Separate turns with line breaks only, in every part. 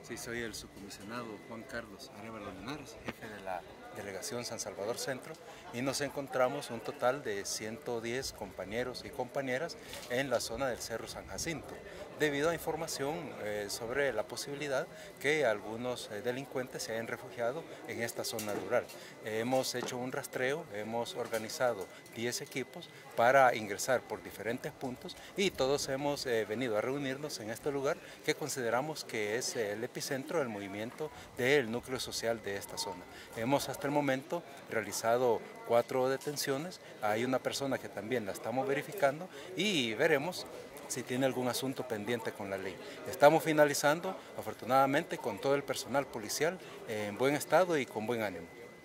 Sí, soy el subcomisionado Juan Carlos Arévalo Linares, jefe de la Delegación San Salvador Centro, y nos encontramos un total de 110 compañeros y compañeras en la zona del Cerro San Jacinto, debido a información sobre la posibilidad que algunos delincuentes se hayan refugiado en esta zona rural. Hemos hecho un rastreo, hemos organizado 10 equipos para ingresar por diferentes puntos y todos hemos venido a reunirnos en este lugar que consideramos que es el epicentro del movimiento del núcleo social de esta zona. Hemos hasta el momento realizado 4 detenciones, hay una persona que también la estamos verificando y veremos si tiene algún asunto pendiente con la ley. Estamos finalizando, afortunadamente, con todo el personal policial en buen estado y con buen ánimo.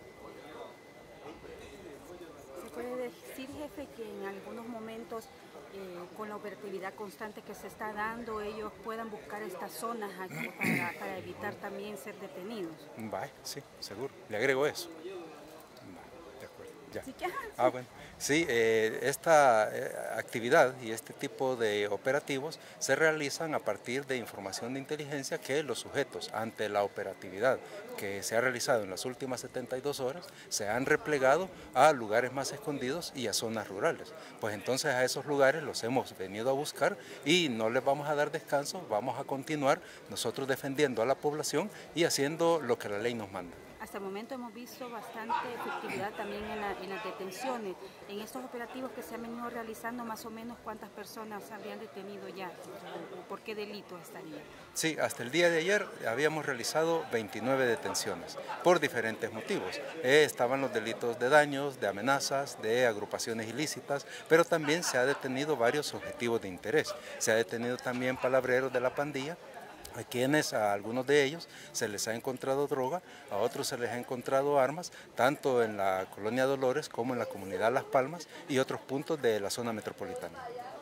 ¿Se puede decir, jefe, que en algunos momentos, con la operatividad constante que se está dando, ellos puedan buscar estas zonas aquí para evitar también ser detenidos?
Sí, seguro. Le agrego eso. De acuerdo. Ya.
Sí, que, sí.
Bueno. Sí, esta actividad y este tipo de operativos se realizan a partir de información de inteligencia que los sujetos, ante la operatividad que se ha realizado en las últimas 72 horas, se han replegado a lugares más escondidos y a zonas rurales. Pues entonces a esos lugares los hemos venido a buscar y no les vamos a dar descanso, vamos a continuar nosotros defendiendo a la población y haciendo lo que la ley nos manda.
Hasta el momento hemos visto bastante efectividad también en las detenciones. En estos operativos que se han venido realizando, más o menos, ¿cuántas personas habrían detenido ya? ¿O por qué delitos estarían?
Sí, hasta el día de ayer habíamos realizado 29 detenciones por diferentes motivos. Estaban los delitos de daños, de amenazas, de agrupaciones ilícitas, pero también se ha detenido varios objetivos de interés. Se ha detenido también palabreros de la pandilla, a algunos de ellos se les ha encontrado droga, a otros se les ha encontrado armas, tanto en la colonia Dolores como en la comunidad Las Palmas y otros puntos de la zona metropolitana.